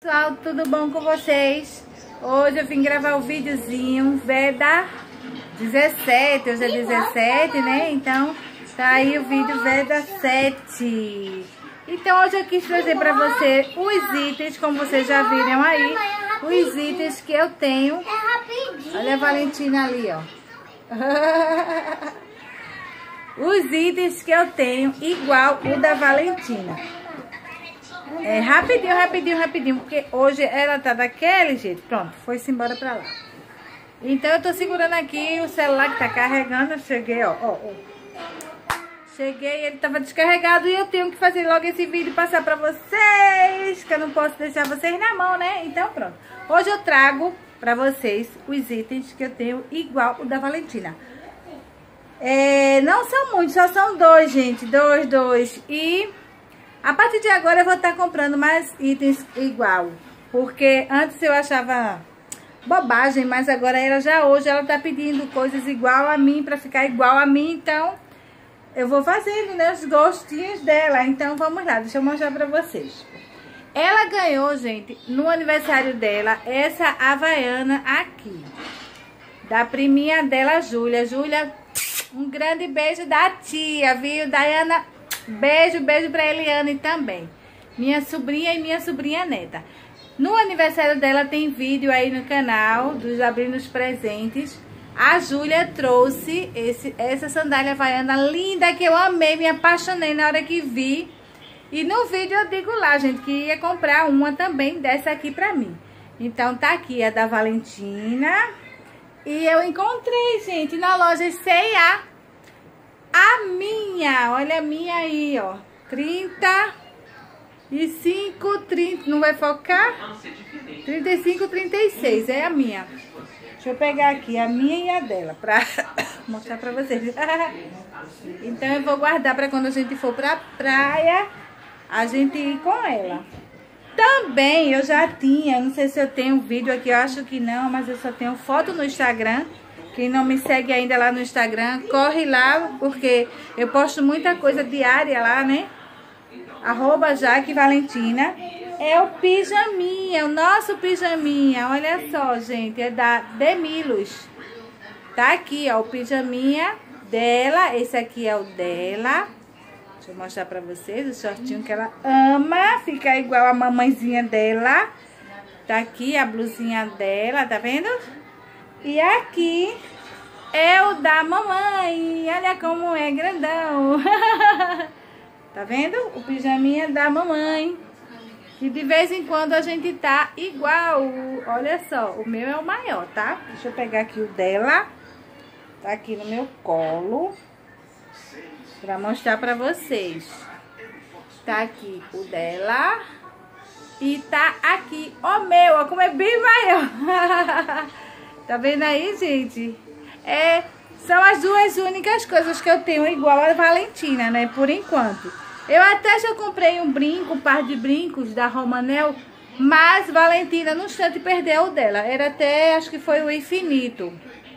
pessoal, tudo bom com vocês? Hoje eu vim gravar o videozinho Veda 17, hoje é 17, né? Então tá aí o vídeo Veda 7. Então hoje eu quis trazer pra você os itens, como vocês já viram aí, os itens que eu tenho. Olha a Valentina ali, ó. Os itens que eu tenho igual o da Valentina. É rapidinho, porque hoje ela tá daquele jeito. Pronto, foi-se embora pra lá. Então eu tô segurando aqui o celular que tá carregando. Eu cheguei, ó. Cheguei, ele tava descarregado e eu tenho que fazer logo esse vídeo e passar pra vocês, que eu não posso deixar vocês na mão, né? Então pronto. Hoje eu trago pra vocês os itens que eu tenho igual o da Valentina. Não são muitos, só são dois, gente. Dois. E a partir de agora eu vou estar comprando mais itens igual. Porque antes eu achava bobagem, mas agora hoje ela tá pedindo coisas igual a mim, pra ficar igual a mim. Então eu vou fazendo, né, os gostinhos dela. Então vamos lá, deixa eu mostrar pra vocês. Ela ganhou, gente, no aniversário dela, essa havaiana aqui. Da priminha dela, Júlia. Júlia, um grande beijo da tia, viu? Daiana, beijo pra Eliane também. Minha sobrinha e minha sobrinha neta. No aniversário dela tem vídeo aí no canal dos abrindo os presentes. A Júlia trouxe essa sandália havaiana linda que eu amei, me apaixonei na hora que vi. E no vídeo eu digo lá, gente, que ia comprar uma também dessa aqui pra mim. Então tá aqui a da Valentina. E eu encontrei, gente, na loja C&A a minha, olha a minha aí, ó, 35, 30, não vai focar? 35, 36, é a minha. Deixa eu pegar aqui a minha e a dela, pra mostrar pra vocês. Então eu vou guardar pra quando a gente for pra praia, a gente ir com ela. Também eu já tinha, não sei se eu tenho vídeo aqui, eu acho que não, mas eu só tenho foto no Instagram. Quem não me segue ainda lá no Instagram, corre lá, porque eu posto muita coisa diária lá, né? @JaqueValentina. É o pijaminha, o nosso pijaminha. Olha só, gente, é da Demilos. Tá aqui, ó, o pijaminha dela. Esse aqui é o dela. Deixa eu mostrar pra vocês o shortinho que ela ama. Fica igual a mamãezinha dela. Tá aqui a blusinha dela, tá vendo? E aqui é o da mamãe. Olha como é grandão. Tá vendo? O pijaminha da mamãe. E de vez em quando a gente tá igual. Olha só, o meu é o maior, tá? Deixa eu pegar aqui o dela. Tá aqui no meu colo. Pra mostrar pra vocês. Tá aqui o dela. E tá aqui o meu, ó, como é bem maior. Tá vendo aí, gente? São as duas únicas coisas que eu tenho igual a Valentina, né? Por enquanto. Eu até já comprei um brinco, um par de brincos da Romanel, mas Valentina no instante perdeu o dela. Era até, acho que foi o infinito.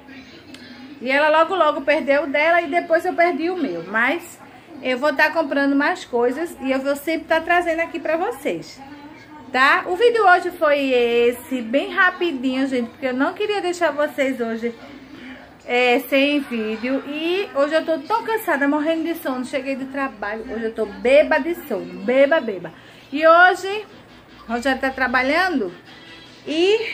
E ela logo perdeu o dela e depois eu perdi o meu. Mas eu vou estar comprando mais coisas e eu vou sempre estar trazendo aqui pra vocês. Tá? O vídeo hoje foi esse, bem rapidinho, gente, porque eu não queria deixar vocês hoje sem vídeo. E hoje eu tô tão cansada, morrendo de sono, cheguei do trabalho, hoje eu tô beba de sono, beba. E hoje, Rogério tá trabalhando e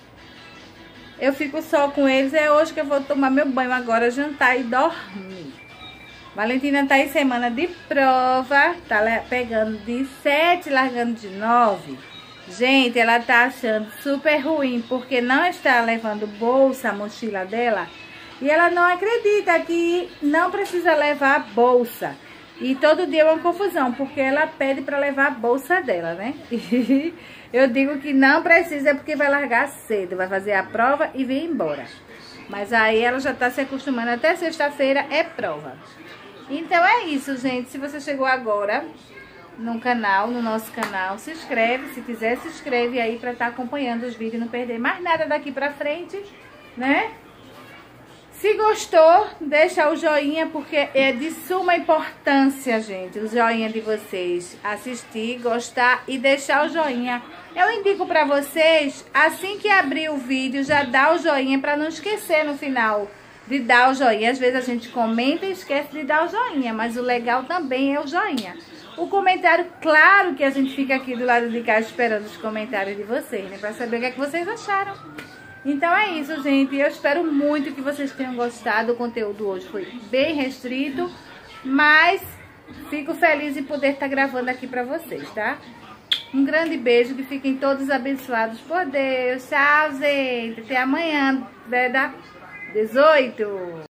eu fico só com eles, é hoje que eu vou tomar meu banho agora, jantar e dormir. Valentina tá em semana de prova, tá pegando de 7, largando de 9. Gente, ela tá achando super ruim, porque não está levando bolsa, a mochila dela. E ela não acredita que não precisa levar bolsa. E todo dia é uma confusão, porque ela pede pra levar a bolsa dela, né? E eu digo que não precisa, porque vai largar cedo, vai fazer a prova e vir embora. Mas aí ela já tá se acostumando, até sexta-feira é prova. Então é isso, gente. Se você chegou agora no canal, no nosso canal, se inscreve. Se quiser, se inscreve aí pra estar acompanhando os vídeos e não perder mais nada daqui pra frente, né? Se gostou, deixa o joinha, porque é de suma importância, gente, o joinha de vocês. Assistir, gostar e deixar o joinha. Eu indico pra vocês, assim que abrir o vídeo, já dá o joinha pra não esquecer no final de dar o joinha. Às vezes a gente comenta e esquece de dar o joinha, mas o legal também é o joinha. O comentário, claro que a gente fica aqui do lado de cá esperando os comentários de vocês, né? Pra saber o que é que vocês acharam. Então é isso, gente. Eu espero muito que vocês tenham gostado. O conteúdo hoje foi bem restrito, mas fico feliz em poder estar gravando aqui pra vocês, tá? Um grande beijo, que fiquem todos abençoados por Deus. Tchau, gente. Até amanhã, da 18.